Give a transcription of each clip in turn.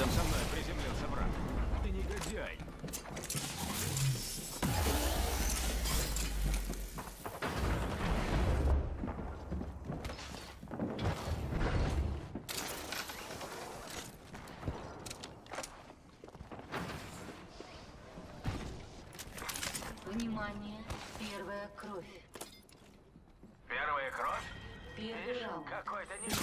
Рядом со мной приземлился враг. Ты негодяй. Внимание, первая кровь. Первая кровь? Первый раунд. Какой-то не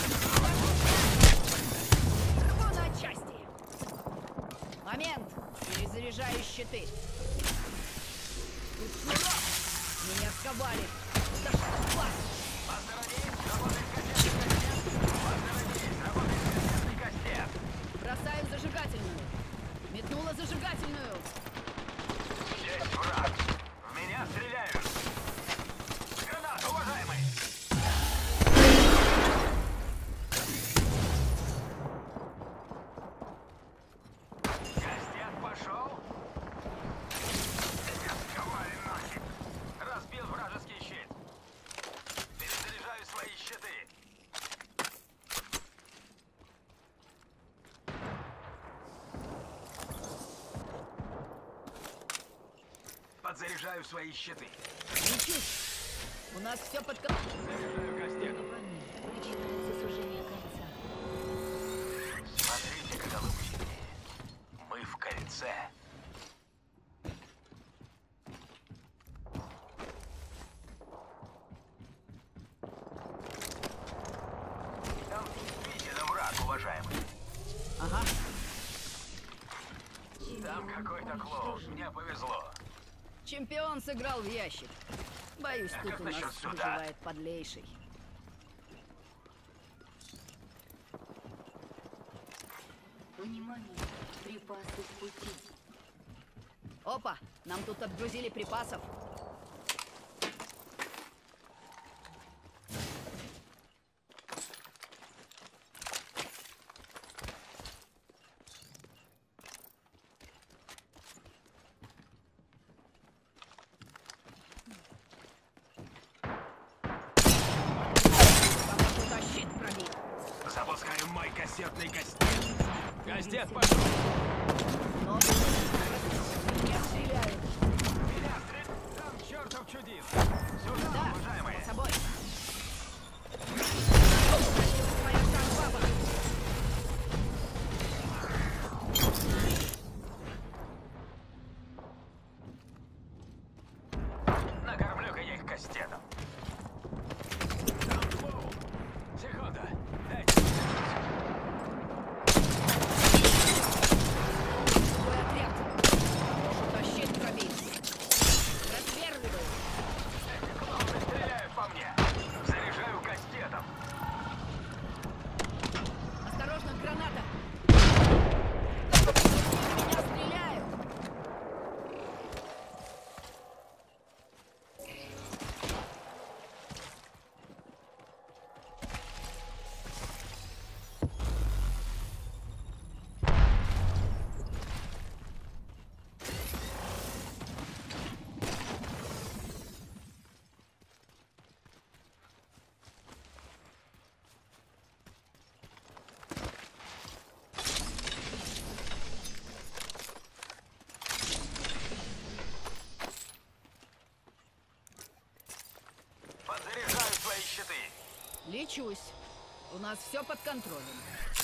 Рву на части! Момент! Перезаряжаю щиты. Тут шнурок! Меня сковали! Да что вас! Посторонись, работает кассетный кастет. Бросаю зажигательную! Метнула зажигательную! Есть враг. В меня стреляют. Гранат, уважаемый. Кастет пошел. Сковали нафиг. Разбил вражеский щит. Перезаряжаю свои щиты. Подзаряжаю свои щиты. Лечусь! У нас все под контролем. Заряжаю кастетом. Начинается сужение кольца. Смотрите, голубчики. Мы в кольце. Там действительно враг, уважаемый. Ага. Там какой-то клоун. Мне повезло. Чемпион сыграл в ящик. Боюсь, А тут как у нас насчет суда? выживает подлейший. Внимание, припасы в пути. Опа! Нам тут отгрузили припасов. Кому-то щит пробит. Запускаю мой кассетный кастет. Кастет пошел. Но меня стреляют. Меня стреляют. Там чертов чудил. Сюда, Да, уважаемые. само собой. Моя шаг-баба. Накормлю-ка я их кастетом. Там клоун. Секунда. Дайте. Твой отряд. Кому-то щит пробит. Расверливаю. Эти клоуны стреляют по мне. Заряжаю кастетом. Осторожно, граната. Меня стреляют. Подзаряжаю свои щиты. Лечусь. У нас все под контролем.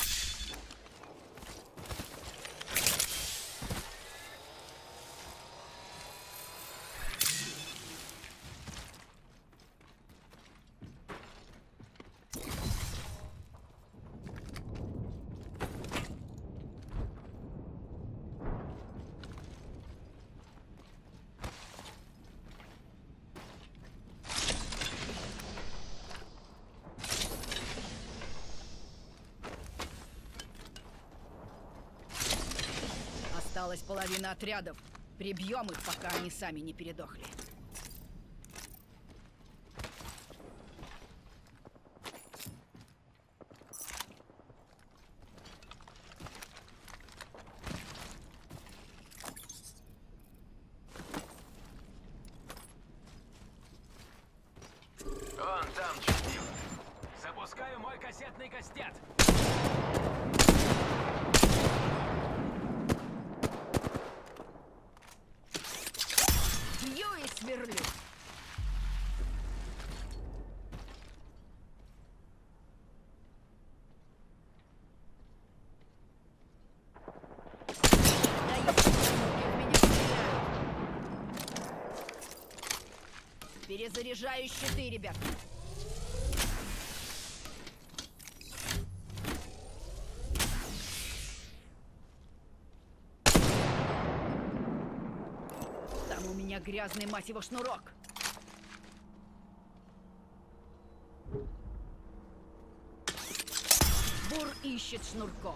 Осталась половина отрядов. Прибьем их, пока они сами не передохли. Вон там чудил. Запускаю мой кассетный кастет. просверлю. Даю, в меня стреляют. Перезаряжаю щиты, ребят. Там у меня грязный, мать его, шнурок. Бур ищет шнурков.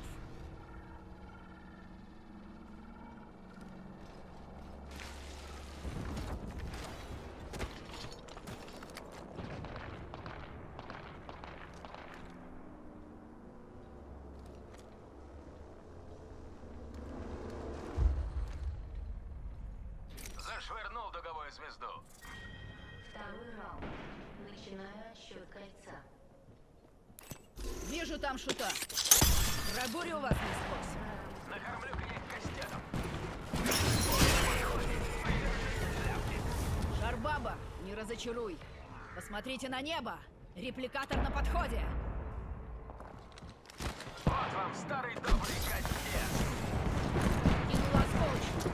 Зашвырнул дуговую звезду. Второй раунд. Начинаю отсчет кольца. Вижу там шута. Прогорю вас насквозь. Накормлю-ка я их кастетом. Шарбаба, не разочаруй. Посмотрите на небо. Репликатор на подходе. Вот вам старый добрый кастет. Кинула осколочку.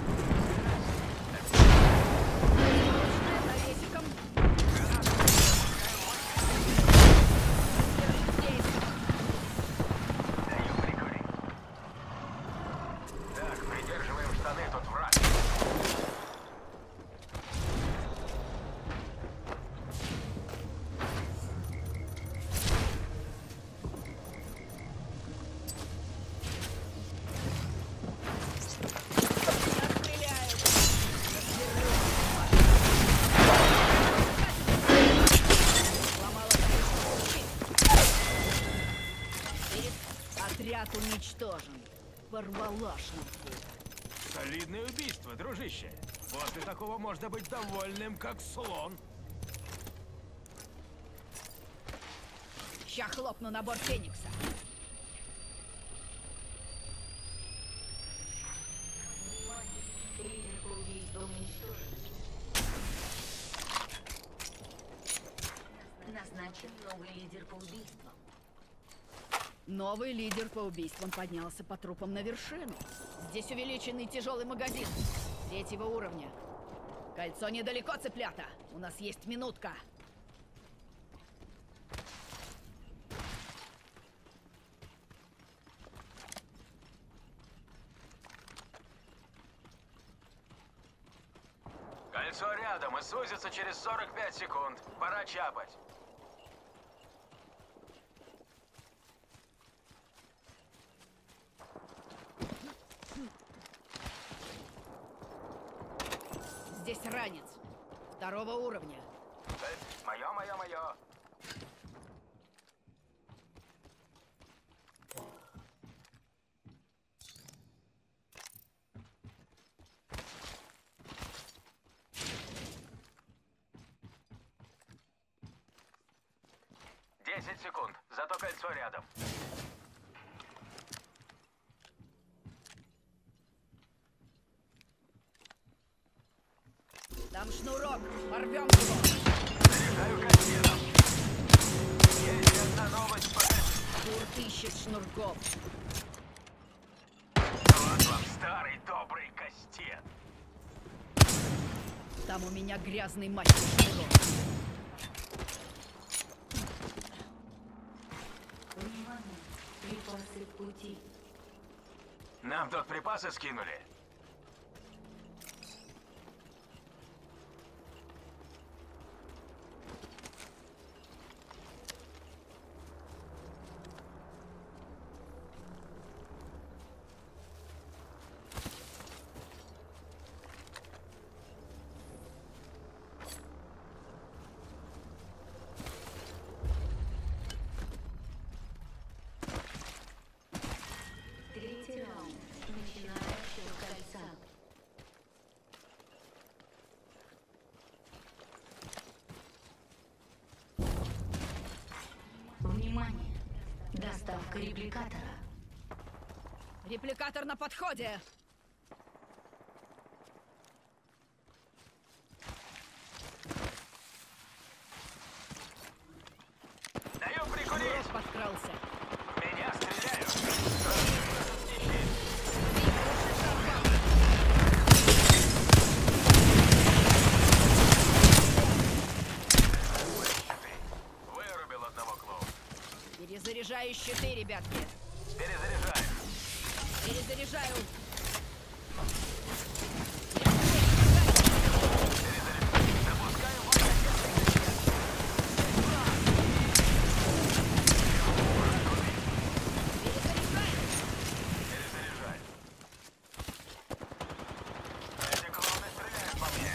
Осколочная навесиком. Держи здесь. Даю прикурить. Так, придерживаем штаны, тут враг. Меня стреляют. Рассверлю. Сломала крышу. Отряд уничтожен. Порвала шнурку. Солидное убийство, дружище. После такого можно быть довольным, как слон. Ща хлопну на борт Феникса. Лидер по убийству уничтожен. Назначен новый лидер по убийству. Новый лидер по убийствам поднялся по трупам на вершину. Здесь увеличенный тяжелый магазин. 3-го уровня. Кольцо недалеко, цыплята. У нас есть минутка. Кольцо рядом и сузится через 45 секунд. Пора чапать. Здесь ранец. 2-го уровня. Мое. 10 секунд. Зато кольцо рядом. Там шнурок. Порвем его. Заряжаю кастетом. Есть одна новость по Бур ищет шнурков. Вот вам старый добрый кастет. Там у меня грязный мастер шнурок. Внимание! Припасы в пути. Нам тут припасы скинули. Третий раунд. Начинаю отсчет кольца. Внимание! Доставка репликатора. Репликатор на подходе. выбрался. Меня стреляют! Вырубил одного клоуна. Перезаряжаю щиты, ребятки. Перезаряжаю. Перезаряжаю. Запускаю войну. Перезаряжаю. Эти клоуны стреляют по мне.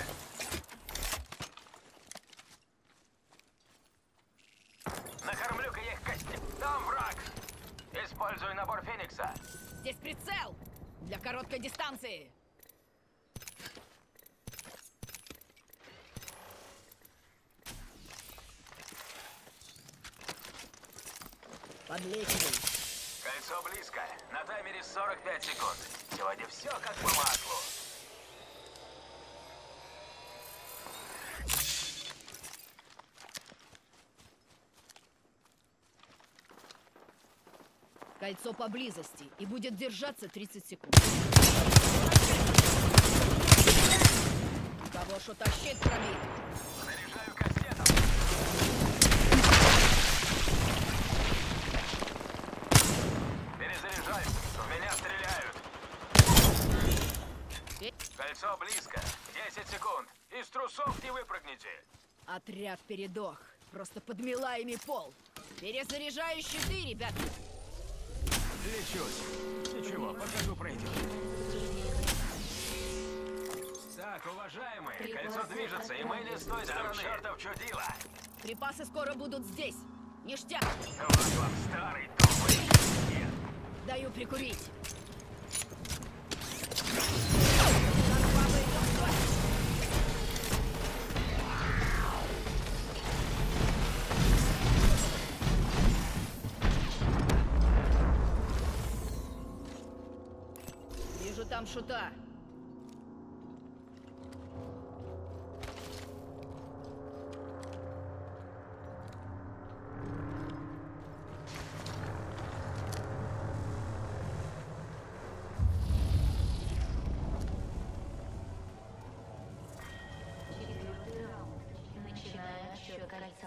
Накормлю-ка я их костям. Там враг. Использую набор Феникса. Здесь прицел! Для короткой дистанции! Подлечивай. Кольцо близко. На таймере 45 секунд. Сегодня все как по маслу. Кольцо поблизости и будет держаться 30 секунд. У кого что-то щит пробит. Заряжаю кассетом. Перезаряжаю. В меня стреляют. Кольцо близко. 10 секунд. Из трусов не выпрыгните. Отряд передох. Просто подмела ими пол. Перезаряжаю щиты, ребята. Лечусь. Ничего, покажу пройдет. Так, уважаемые, кольцо движется, и мы не с той стороны. Чертов чудило. Припасы скоро будут здесь. Ништяк. Вот вам старый тупой. Нет. Даю прикурить. Вижу там шута. Четвертый раунд. Начиная отсчет кольца.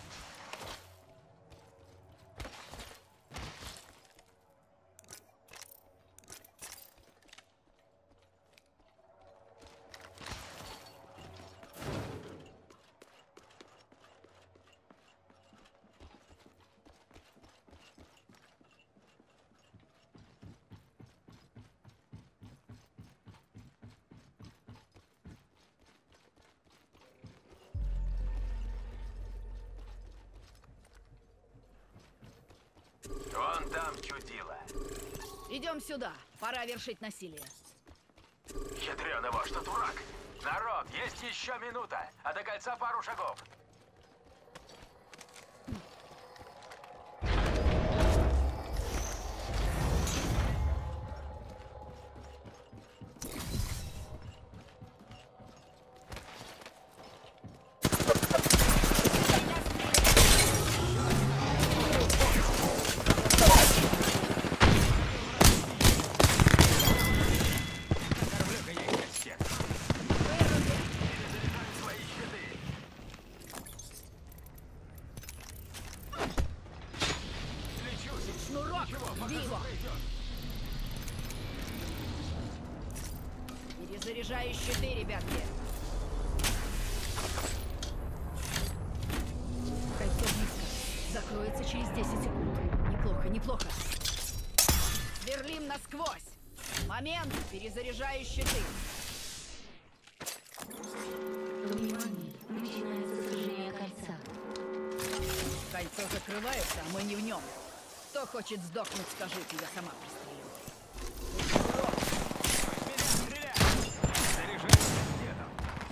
Вон там чудило. Идем сюда. Пора вершить насилие. Ядреного, что дурак. Народ, есть еще минута, а до кольца пару шагов. Накормлю-ка я их кассет. Перезаряжаю свои щиты. Лечусь. Шнурок! Ничего, Жди покажу его! пройдет. Перезаряжаю щиты, ребятки. Кольцо близко. Закроется через 10 секунд. Неплохо, неплохо. Сверлим насквозь. Момент. Перезаряжаю щиты. Внимание! Начинается сужение кольца. Кольцо закрывается, а мы не в нем. Кто хочет сдохнуть, скажите, я сама пристрелю. Меня стреляют. Заряжаю кассетом.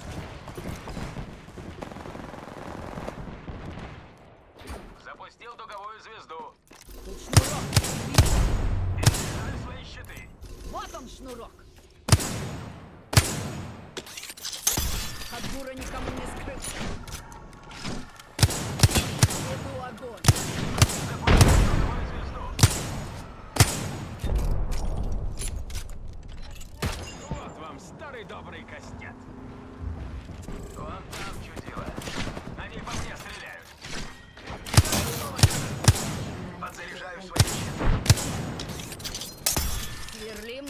Запустил дуговую звезду. Тут шнурок. Перезаряжаю свои щиты. Вот он, шнурок. От бура никому не скрыться. Иду огонь. Запустил дуговую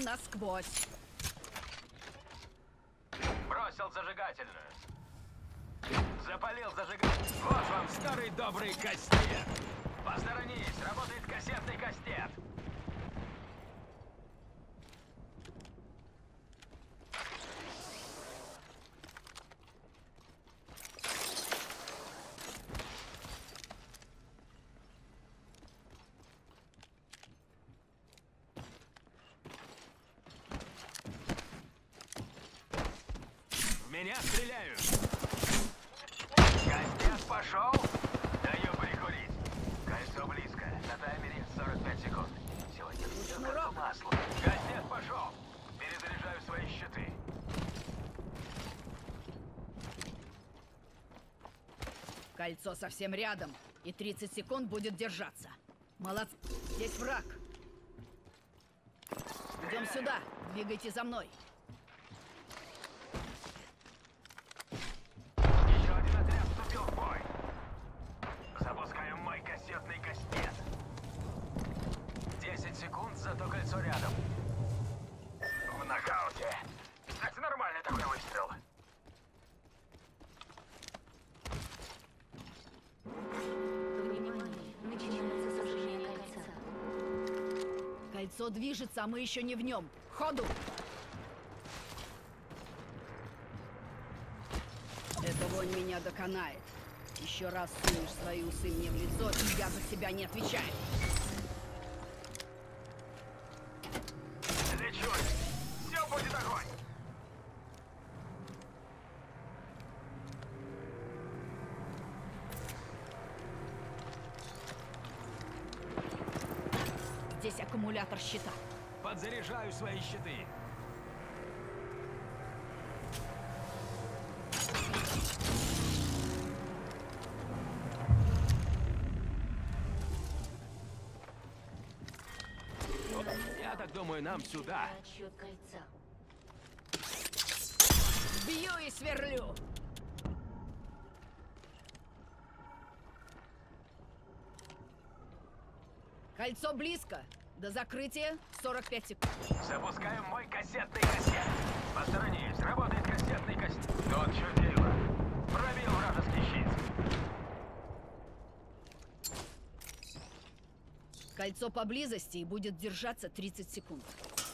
насквозь. Бросил зажигательную. Запалил зажигатель. Вот вам старый добрый кастет. Посторонись, работает кассетный кастет. В меня стреляют. Кастет пошел. Даю прикурить. Кольцо близко. На таймере 45 секунд. Сегодня все как по маслу. Кастет пошел. Перезаряжаю свои щиты. Кольцо совсем рядом, и 30 секунд будет держаться. Молодцы. Здесь враг. Идем сюда. Двигайте за мной. Еще один отряд вступил в бой. Запускаем мой кассетный кастет. 10 секунд, зато кольцо рядом. В нокауте. Кстати, нормальный такой выстрел. Внимание! Начинается сожжение кольца. Кольцо движется, а мы еще не в нем. Ходу! Эта вонь меня доконает. Еще раз сунешь свои усы мне в лицо, и я за себя не отвечаю. Лечусь. Все будет огонь. Здесь аккумулятор щита. Подзаряжаю свои щиты. Я так думаю, нам сюда. Отсчет кольца. Бью и сверлю. Кольцо близко. До закрытия 45 секунд. Запускаем мой кассетный кастет. Посторонись, работает кассетный кастет. Тут чудило. Пробил вражеский щит. Кольцо поблизости и будет держаться 30 секунд.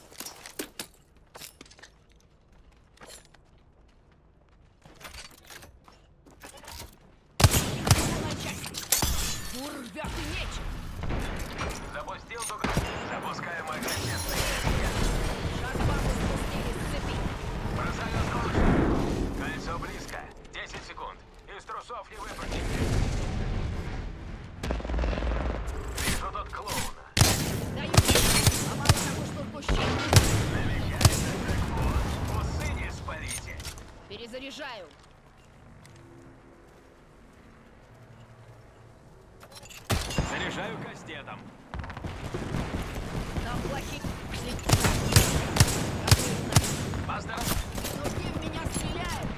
Дур рвет и меч! Запустил дуга. Запускаем мой кассетный кастет. Шарпаны спустили с цепи. Бросаю оружие. Кольцо близко. 10 секунд. Из трусов не выпрыгнет. Вижу тут клоуна. Даю! А мало того, что отпущу. Намечается джекпот. Усы не спалите. Перезаряжаю. Заряжаю кастетом. Там плохие. Поздравляю. Изнутри в меня стреляют.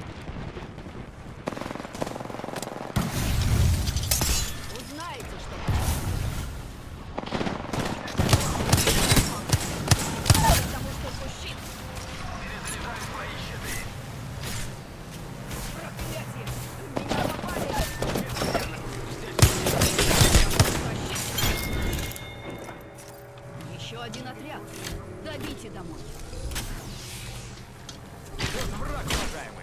Узнаете, что потому что пущит. Перезаряжаю свои щиты. Проклятие! В меня попали! Еще один отряд. Добейте домой. Вот враг, уважаемый.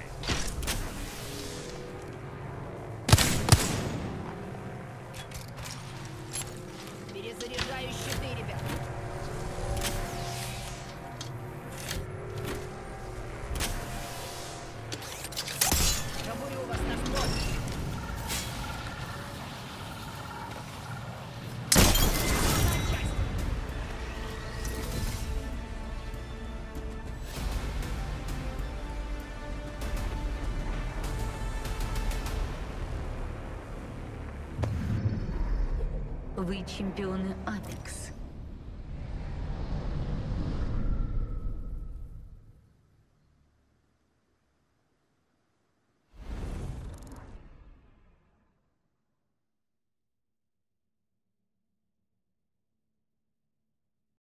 Перезаряжаю щиты, ребят. Пробурю вас насквозь. Одна часть. Вы чемпионы Апекс.